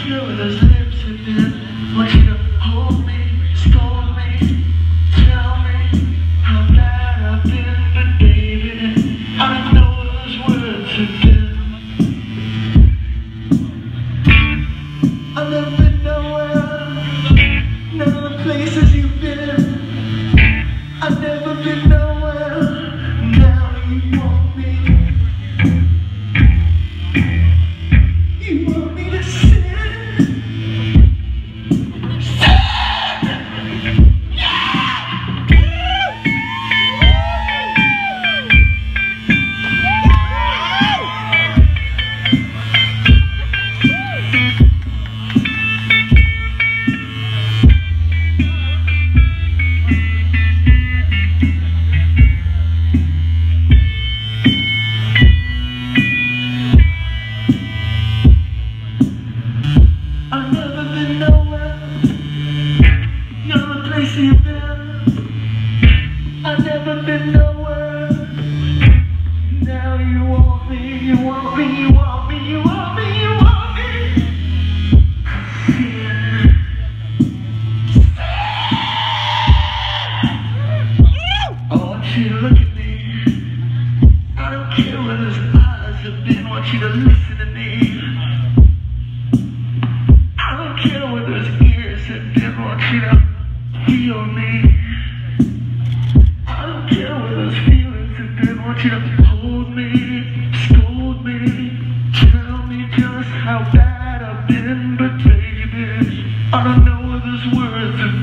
care where those lips have been. Want you to hold me, scold me, tell me how bad I've been, but baby, I don't know what those words have been. I've never been nowhere, none of the places you've been. I've never been nowhere, now you want me. You want me to sit? I've never been nowhere, none of the places you've been. I've never been nowhere, now you want me, you want me, you want me, you want me, you want me. I want you to look at me, I don't care where those eyes have been, I want you to listen to me. I don't care where those ears have been, want you to feel me. I don't care where those feelings have been, want you to hold me, scold me, tell me just how bad I've been, but baby, I don't know where those words have